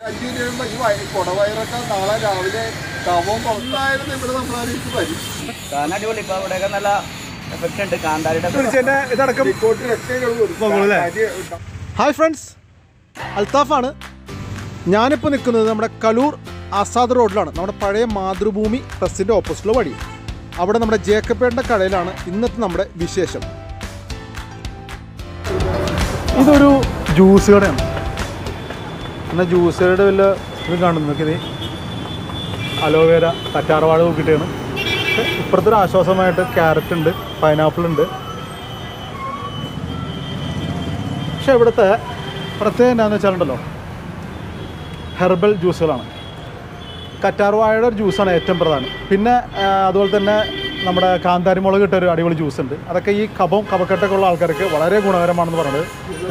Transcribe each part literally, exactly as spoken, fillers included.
അഞ്ചു രൂപ ഈ കുടവയറൊക്കെ നാളെ രാവിലെ കവവും കൊണ്ടായിരുന്നു ഇവിടെ നമ്മളായിട്ട് വരും. അടിപൊളി. ഇപ്പൊ ഇവിടെയൊക്കെ നല്ല എഫക്റ്റ് ഉണ്ട്. കാന്താരിയുടെ ഹായ് ഫ്രണ്ട്സ്, അൽത്താഫാണ്. ഞാനിപ്പോൾ നിൽക്കുന്നത് നമ്മുടെ കലൂർ ആസാദ് റോഡിലാണ്. നമ്മുടെ പഴയ മാതൃഭൂമി പ്രസിൻ്റെ ഓപ്പോസിറ്റുള്ള വഴി. അവിടെ നമ്മുടെ ജേക്കബേട്ടൻ്റെ കടയിലാണ് ഇന്നത്തെ നമ്മുടെ വിശേഷം. ഇതൊരു ജ്യൂസ് കടയാണ്. എന്നാൽ ജ്യൂസ് കടയുടെ വല്ല ഇത് കാണുന്നു നോക്കിയത് അലോവേര കറ്റാർവാഴ നോക്കിയിട്ടാണ്. ഇപ്പുറത്തെ ഒരു ആശ്വാസമായിട്ട് ക്യാരറ്റ് ഉണ്ട്, പൈനാപ്പിൾ ഉണ്ട്. പക്ഷെ ഇവിടുത്തെ പ്രത്യേകം എന്താണെന്ന് വെച്ചാലുണ്ടല്ലോ, ഹെർബൽ ജ്യൂസുകളാണ്. കറ്റാർവാഴയുടെ ഒരു ജ്യൂസാണ് ഏറ്റവും പ്രധാനം. പിന്നെ അതുപോലെ തന്നെ നമ്മുടെ കാന്താരി മുളക് ഇട്ടൊരു അടിപൊളി ജ്യൂസ് ഉണ്ട്. അതൊക്കെ ഈ കഫം കഫക്കെട്ടൊക്കെ ഉള്ള ആൾക്കാർക്ക് വളരെ ഗുണകരമാണെന്ന് പറയുന്നത്.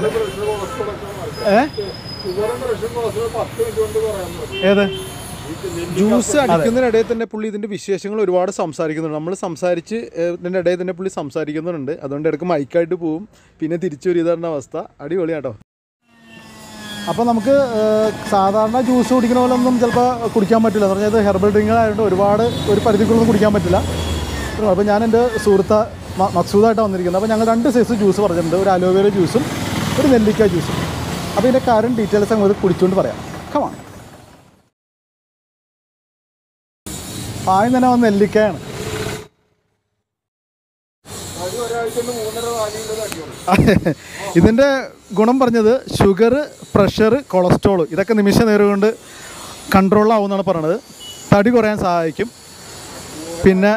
ഏ ഏത് ജ്യൂസ് അടിക്കുന്നതിനിടയിൽ തന്നെ പുള്ളി ഇതിൻ്റെ വിശേഷങ്ങൾ ഒരുപാട് സംസാരിക്കുന്നുണ്ട്. നമ്മൾ സംസാരിച്ച് ഇതിൻ്റെ ഇടയിൽ തന്നെ പുള്ളി സംസാരിക്കുന്നുണ്ട്. അതുകൊണ്ട് ഇടയ്ക്ക് മൈക്കായിട്ട് പോവും, പിന്നെ തിരിച്ചു വരികയെന്ന അവസ്ഥ. അടിപൊളിയാട്ടോ. അപ്പോൾ നമുക്ക് സാധാരണ ജ്യൂസ് കുടിക്കുന്ന പോലെ ഒന്നും ചിലപ്പോൾ കുടിക്കാൻ പറ്റില്ല. എന്ന് പറഞ്ഞാൽ ഇത് ഹെർബൽ ഡ്രിങ്കുകളായതുകൊണ്ട് ഒരുപാട് ഒരു പരിധിക്കുള്ളൊന്നും കുടിക്കാൻ പറ്റില്ല. അപ്പോൾ ഞാൻ എൻ്റെ സുഹൃത്ത് മക്സൂദായിട്ടാണ് വന്നിരിക്കുന്നത്. അപ്പോൾ ഞങ്ങൾ രണ്ട് സൈസ് ജ്യൂസ് പറഞ്ഞിട്ടുണ്ട്. ഒരു അലോവേര ജ്യൂസും ഒരു നെല്ലിക്ക ജ്യൂസും. അപ്പോൾ ഇതിൻ്റെ കാര്യം ഡീറ്റെയിൽസ് അങ്ങോട്ട് കുടിച്ചുകൊണ്ട് പറയാം. കമാണ് ആദ്യം തന്നെ വന്ന് നെല്ലിക്കയാണ്. ഇതിൻ്റെ ഗുണം പറഞ്ഞത് ഷുഗർ, പ്രഷർ, കൊളസ്ട്രോൾ ഇതൊക്കെ നിമിഷ നേരം കൊണ്ട് കൺട്രോളാവുമെന്നാണ് പറയണത്. തടി കുറയാൻ സഹായിക്കും. പിന്നെ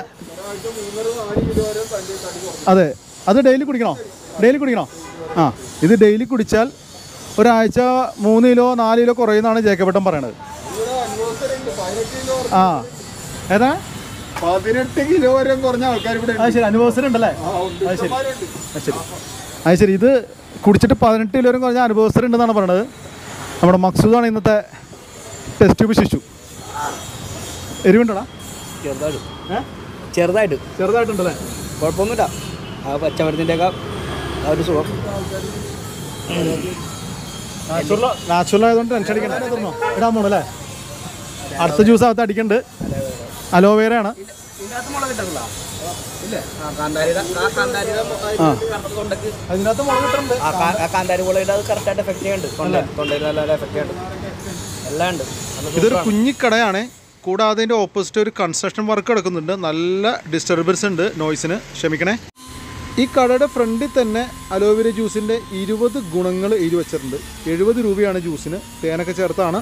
അതെ, അത് ഡെയിലി കുടിക്കണോ? ഡെയിലി കുടിക്കണോ? ആ, ഇത് ഡെയിലി കുടിച്ചാൽ ഒരാഴ്ച മൂന്ന് കിലോ നാല് കിലോ കുറയുമെന്നാണ് ജേക്കബേട്ടൻ പറയണത്. ആ, ഏതാ പതിനെട്ട് കിലോ വരെ കുറഞ്ഞ ആൾക്കാർ ഇവിടെ. അത് ശരി, അനുഭവസ്ഥ ഉണ്ടല്ലേ? അത് ശരി, അത് ശരി, അത് ശരി. ഇത് കുടിച്ചിട്ട് പതിനെട്ട് കിലോ വരെ കുറഞ്ഞ അനുഭവസ്ഥ ഉണ്ടെന്നാണ് പറയണത്. നമ്മുടെ മക്സൂദാണ് ഇന്നത്തെ ടെസ്റ്റ് ട്യൂബ് ശിശു. എരിവുണ്ടോടാ? ചെറുതായിട്ട് ചെറുതായിട്ട് ചെറുതായിട്ടുണ്ടല്ലേ? കുഴപ്പമൊന്നുമില്ല. ആ പച്ചമരത്തിൻ്റെ ഒക്കെ ആ ഒരു സുഖം. നാച്ചുറൽ നാച്ചുറൽ ആയതുകൊണ്ട് ടെൻഷൻ അടിക്കണ്ടോ? ഇടാൻ പോണല്ലേ? അടുത്ത ജ്യൂസ് അകത്ത് അടിക്കണ്ട്. അലോവേരയാണ്. അതിനകത്ത് മുളക് ഇട്ടുണ്ട്. കാന്താരി മുളകിൻ്റെ അത് കറക്റ്റായിട്ട് എഫക്റ്റ് ചെയ്യുന്നുണ്ട്. തൊണ്ടയിൽ നല്ല എഫക്റ്റ് ചെയ്യുന്നുണ്ട്. എല്ലാം ഉണ്ട്. ഇതൊരു കുഞ്ഞിക്കടയാണ്. കൂടാതെ അതിൻ്റെ ഓപ്പോസിറ്റ് ഒരു കൺസ്ട്രക്ഷൻ വർക്ക് നടക്കുന്നുണ്ട്. നല്ല ഡിസ്റ്റർബൻസ് ഉണ്ട്, നോയ്സിന് ക്ഷമിക്കണേ. ഈ കടയുടെ ഫ്രണ്ടിൽ തന്നെ അലോവേര ജ്യൂസിൻ്റെ ഇരുപത് ഗുണങ്ങൾ എഴുതി വെച്ചിട്ടുണ്ട്. എഴുപത് രൂപയാണ് ജ്യൂസിന്. തേനൊക്കെ ചേർത്താണ്.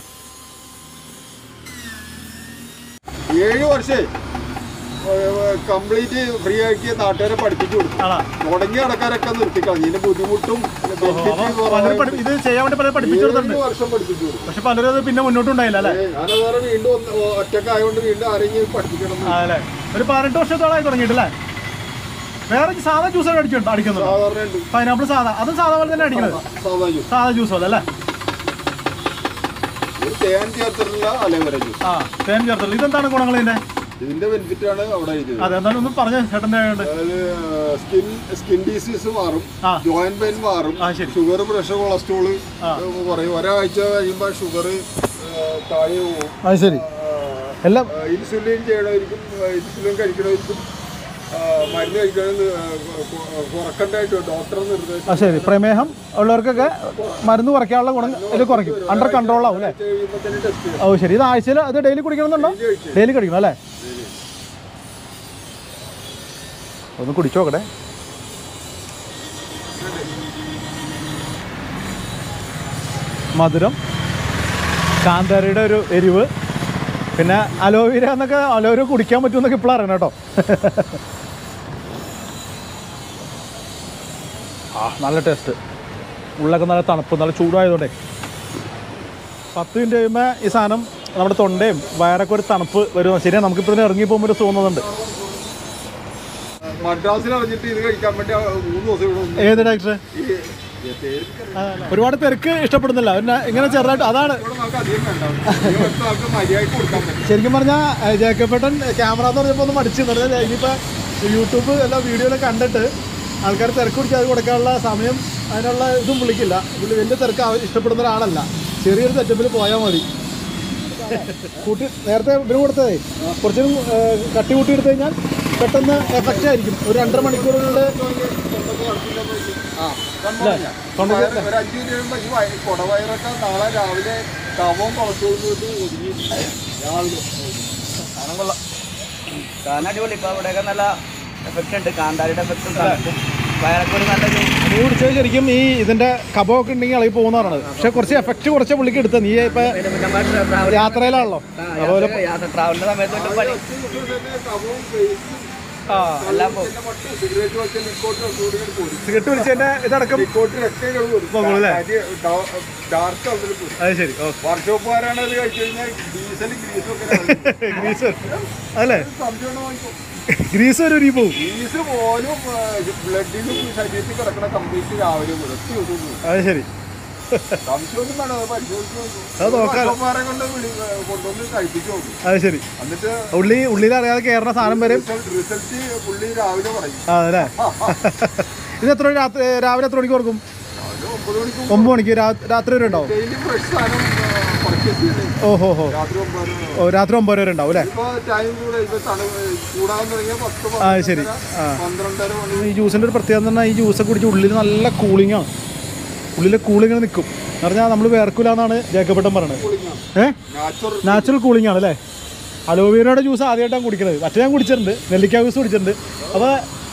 ഏഴ് വർഷം കംപ്ലീറ്റ് ഫ്രീ ആക്കി നാട്ടുകാരെ പഠിപ്പിച്ചു കൊടുത്തു. തുടങ്ങിയ ആൾക്കാരൊക്കെ നിർത്തിക്കളഞ്ഞു. ഇതിന്റെ ബുദ്ധിമുട്ടും ഇത് ചെയ്യാൻ വേണ്ടി പഠിപ്പിച്ചു കൊടുത്തിട്ടുണ്ട്. വർഷം പഠിപ്പിച്ചു കൊടുത്തു. പക്ഷെ പലരും പിന്നെ മുന്നോട്ടുണ്ടായില്ല അല്ലേ? ഞാനതുപോലെ വീണ്ടും ഒറ്റക്കായതുകൊണ്ട് വീണ്ടും ആരെങ്കിലും പഠിപ്പിക്കണം. അല്ലേ, ഒരു പതിനെട്ട് വർഷത്തോളമായി തുടങ്ങിയിട്ടില്ലേ? വേറെ സാധാ ജ്യൂസ് അടിക്കുന്നുണ്ട് അടിക്കുന്നത്. പൈനാപ്പിൾ സാധാ, അതും സാധാ പോലെ തന്നെ അടിക്കുന്നത്. സാധാ ജ്യൂസ് പോലെ അല്ലേ? തേൻ ചേർത്തിട്ടില്ല അലോവേര ജ്യൂസ്. ആ, തേൻ ചേർത്തിട്ടില്ല. ഇതെന്താണ് ഗുണങ്ങൾ ഇതിന്റെ? ഇതിന്റെ ബെനിഫിറ്റ് ആണ് അവിടെ. അതെന്താണ് ഒന്ന് പറഞ്ഞ ചേട്ടൻ്റെ? സ്കിൻ സ്കിൻ ഡിസീസ് മാറും, ജോയിന്റ് പെയിൻ മാറും, ഷുഗർ, പ്രഷർ, കൊളസ്ട്രോള് പറയും. ഒരാഴ്ച കഴിയുമ്പോൾ ഷുഗർ താഴെ പോകും. അത് ശരി. എല്ലാം ഇൻസുലിൻ ചെയ്യണമായിരിക്കും, ഇൻസുലിൻ കഴിക്കണമായിരിക്കും, മരുന്ന് കഴിക്കണമെന്ന് കുറക്കണ്ടായിട്ട് ഡോക്ടർ നിർദ്ദേശം. ശരി, പ്രമേഹം ഉള്ളവർക്കൊക്കെ മരുന്ന് കുറയ്ക്കാനുള്ള ഗുണം ഇത് കുറയ്ക്കും. അണ്ടർ കൺട്രോളാവും അല്ലേ? ഓ ശരി. ഇത് ആഴ്ചയിൽ അത് ഡെയിലി കുടിക്കണമെന്നുണ്ടോ? ഡെയിലി കുടിക്കണം അല്ലേ? ഒന്ന് കുടിച്ചു നോക്കട്ടെ. മധുരം, കാന്താരിയുടെ ഒരു എരിവ്, പിന്നെ അലോവേര എന്നൊക്കെ. അലോവേര കുടിക്കാൻ പറ്റുമെന്നൊക്കെ ഇപ്പോഴും അറിയണം കേട്ടോ. ആ, നല്ല ടേസ്റ്റ്. ഉള്ളൊക്കെ നല്ല തണുപ്പ്, നല്ല ചൂടായതുകൊണ്ടേ പത്ത് മിനിറ്റ് കഴിയുമ്പോൾ ഈ സാധനം നമ്മുടെ തൊണ്ടയും വയറൊക്കെ ഒരു തണുപ്പ് വരും. ശരിയാണ്, നമുക്കിപ്പോൾ ഇതിന് ഇറങ്ങി പോകുമ്പോൾ ഒരു തോന്നുന്നുണ്ട്. മദ്രാസിൽ അറിഞ്ഞിട്ട് ഇത് കഴിക്കാൻ വേണ്ടി മൂന്ന് ദിവസം ഇവിടെ. ഏത് ഡോക്ടർ? ഒരുപാട് പേർക്ക് ഇഷ്ടപ്പെടുന്നില്ല പിന്നെ ഇങ്ങനെ ചെറുതായിട്ട്. അതാണ് ശരിക്കും പറഞ്ഞാൽ ജേക്കബേട്ടൻ ക്യാമറ എന്ന് പറഞ്ഞപ്പോൾ ഒന്ന് മടിച്ചു പറഞ്ഞാൽ ഇനിയിപ്പോൾ യൂട്യൂബ് എല്ലാ വീഡിയോയിലൊക്കെ കണ്ടിട്ട് ആൾക്കാർ തിരക്ക് പിടിച്ച് അത് കൊടുക്കാനുള്ള സമയം അതിനുള്ള ഇതും പുള്ളിക്കില്ല. പുള്ളി വലിയ തിരക്ക് ഇഷ്ടപ്പെടുന്ന ഒരാളല്ല. ചെറിയൊരു സെറ്റപ്പിൽ പോയാൽ മതി. കൂട്ടി നേരത്തെ ഇതിന് കൊടുത്തതേ കുറച്ചും കട്ടി കൂട്ടി എടുത്തു കഴിഞ്ഞാൽ പെട്ടെന്ന് എഫക്റ്റ് ആയിരിക്കും. ഒരു രണ്ടര മണിക്കൂറുകളിൽ കൊടവയറൊക്കെ നാളെ രാവിലെ കവവും കുളച്ചോട്ട് ഒതുങ്ങി രാവിലെ സാധനം അടിപൊളി. ഇപ്പൊ അവിടെയൊക്കെ നല്ല എഫക്റ്റ് ഉണ്ട്. കാന്താരിയുടെ എഫക്റ്റും വയറൊക്കെ ഒരു നല്ല നീ കുടിച്ചത് ശരിക്കും ഈ ഇതിന്റെ കഫമൊക്കെ ഉണ്ടെങ്കിൽ ഇളകി പോകുന്നതാണ്. പക്ഷെ കുറച്ച് എഫക്റ്റ് കുറച്ച് പുള്ളിക്ക് എടുത്ത നീ ഇപ്പൊ യാത്രയിലാണല്ലോ. അതുപോലെ ട്രാവലിന്റെ സമയത്ത് സിഗരറ്റ് വലിച്ചതിന്റെ ഇതടക്കം. അത് ശരി. വർക്ക്ഷോപ്പുകാരാണ് അത് കഴിച്ചു കഴിഞ്ഞാൽ ഡീസൽ ഗ്രീസ് അല്ലേ? ഗ്രീസ് ഒരു ഉരി പോവും. ഗ്രീസ് പോലും ബ്ലഡിലും ശരീരത്തിൽ കിടക്കണ കംപ്ലീറ്റ് രാവിലെ അത് ശരി. സംശയമൊന്നും വേണം, പരിശോധിച്ച് കൊണ്ട് കൊണ്ടുവന്ന് കഴിപ്പിച്ചു നോക്കും. അത് ശരി. എന്നിട്ട് ഉള്ളി ഉള്ളിൽ അറിയാതെ കയറുന്ന സാധനം വരും. റിസൾട്ട് പുള്ളി രാവിലെ പറയും. അതല്ലേ? ഇത് എത്ര രാത്രി രാവിലെ എത്ര മണിക്ക് കൊടുക്കും? ഒമ്പത് മണിക്ക് രാത്രി വരെ ഉണ്ടാവും. ഡെയിലി ഫ്രഷ് സാധനം പർച്ചേസ് ചെയ്യുന്നത്. ഓഹോ ഹോ. ഓ രാത്രി ഒമ്പത് വരെ ഉണ്ടാവും അല്ലേ? ആ ശരി. ആ ഈ ജ്യൂസിൻ്റെ ഒരു പ്രത്യേകത എന്ന് പറഞ്ഞാൽ ഈ ജ്യൂസൊക്കെ കുടിച്ച് ഉള്ളിൽ നല്ല കൂളിംഗ് ആണ്. ഉള്ളിലെ കൂളിങ്ങനെ നിൽക്കും എന്ന് പറഞ്ഞാൽ നമ്മൾ വേർക്കില്ല എന്നാണ് ജേക്കബേട്ടൻ പറയണത്. ഏഹ് നാച്ചുറൽ കൂളിംഗ് ആണ് അല്ലേ? അലോവേരയുടെ ജ്യൂസ് ആദ്യമായിട്ടാണ് കുടിക്കുന്നത്. മറ്റേ ഞാൻ കുടിച്ചിട്ടുണ്ട്, നെല്ലിക്ക ജ്യൂസ് കുടിച്ചിട്ടുണ്ട്. അപ്പോൾ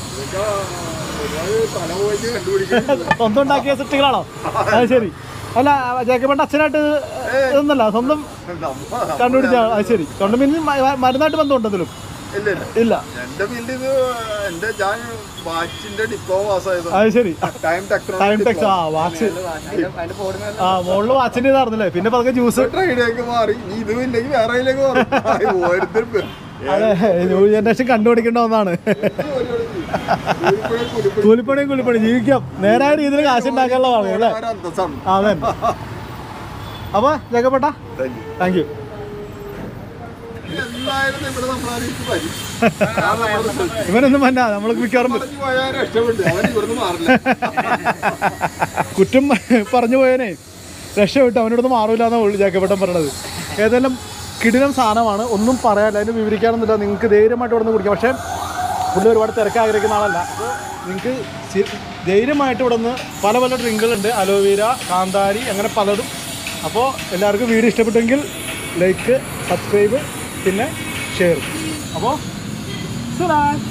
സ്വന്തം ഉണ്ടാക്കിയ സെറ്റുകളാണോ? അത് ശരി. അല്ല ജേക്കബേട്ടൻ അച്ഛനായിട്ട് ഇതൊന്നല്ല, സ്വന്തം കണ്ടുപിടിച്ച. അത് ശരി. തൊണ്ട് പിന്നെ മരുന്നായിട്ട് ബന്ധമുണ്ടെങ്കിലും ഇല്ല. എന്റെ ഫീൽഡ് ഇത് എന്റെ ഞാൻ വാച്ചിന്റെ ഡിപ്ലോമ പാസ്സായത്. അത് ശരി. Time time tex. ആ വാച്ച് ആ മുകളിൽ വാച്ചിന്റെ ഇതായിരുന്നല്ലേ? പിന്നെ പതുക്കെ ജ്യൂസ് ട്രൈഡിലേക്ക് മാറി. ഇനി ഇതും ഇല്ലെങ്കിൽ വേറെ മാറി. അതെ, ന്യൂ ജനറേഷൻ കണ്ടുപിടിക്കേണ്ട ഒന്നാണ്. കൂലിപ്പണിയും കൂലിപ്പണി ജീവിക്കാം. നേരായ രീതിയിൽ കാശ് ഉണ്ടാക്കാനുള്ളതാണ് അല്ലേ? അതെ. അപ്പൊ ജേക്കബേട്ട താങ്ക് യു. ഇവനൊന്നും വേണ്ട, നമ്മൾ മിക്കവാറും കുറ്റം പറഞ്ഞു പോയനെ രക്ഷപ്പെട്ടു. അവനോടൊന്നും മാറൂല എന്നാണ് ജേക്കബേട്ടൻ പറയണത്. ഏതെല്ലാം കിടിലം സാധനമാണ്, ഒന്നും പറയാനില്ല. അതിന് വിവരിക്കാനൊന്നുമില്ല. നിങ്ങൾക്ക് ധൈര്യമായിട്ട് ഇവിടെ നിന്ന് കുടിക്കാം. പക്ഷേ പുള്ളി ഒരുപാട് തിരക്ക് ആഗ്രഹിക്കുന്ന ആളല്ല. നിങ്ങൾക്ക് ധൈര്യമായിട്ട് ഇവിടെ നിന്ന് പല പല ഡ്രിങ്കുകളുണ്ട്. അലോവേര, കാന്താരി, അങ്ങനെ പലതും. അപ്പോൾ എല്ലാവർക്കും വീഡിയോ ഇഷ്ടപ്പെട്ടെങ്കിൽ ലൈക്ക്, സബ്സ്ക്രൈബ്, പിന്നെ ഷെയർ. അപ്പോൾ